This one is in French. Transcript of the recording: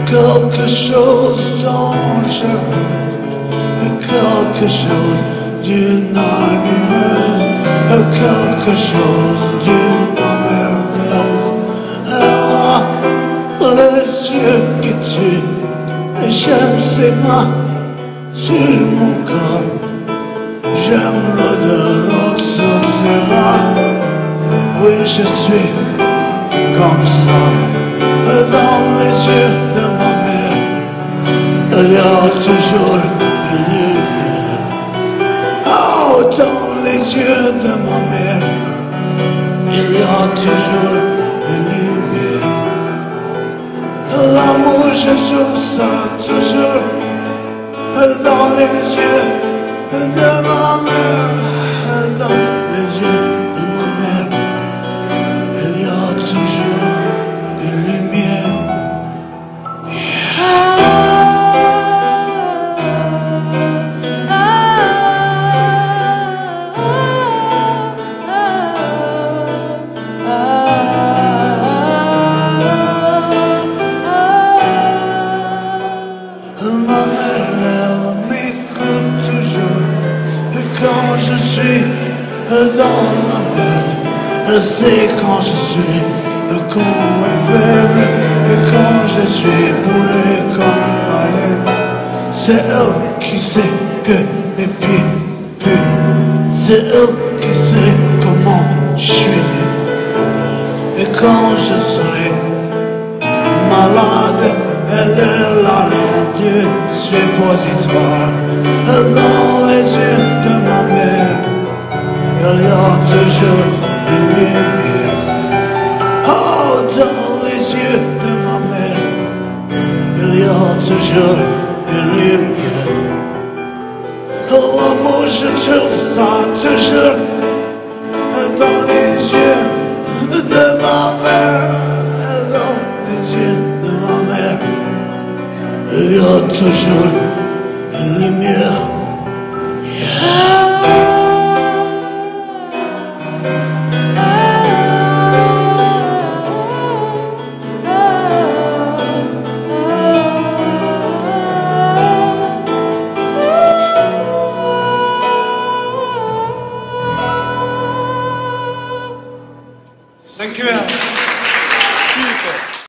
quelque chose dangereux, quelque chose d'une allumeuse, quelque chose d'une emmerdeuse. Elle a les yeux qui tuent, et j'aime ses mains sur mon corps. J'aime l'odeur au-dessous de ses bras. Oui, je suis comme ça. Dans les yeux de ma mère, il y a toujours une lumière. Oh, dans les yeux de ma mère, il y a toujours une lumière. L'amour, je trouve ça toujours dans les yeux de ma mère. Dans les yeux de ma mère, il y a toujours une lumière. Ma mère, elle m'écoute toujours. Et quand je suis dans la merde, elle sait quand je suis con et faible. Et quand je suis bourré comme une baleine, c'est elle qui sait que mes pieds puent. C'est elle qui sait comment je suis né. Et quand je serai malade, elle est la reine du suppositoire. Dans les yeux de ma mère, il y a toujours une lumière. Oh, dans les yeux de ma mère, il y a toujours une lumière. Oh, l'amour, je trouve ça toujours dans les yeux de ma mère. Dans les yeux de ma mère, il y a toujours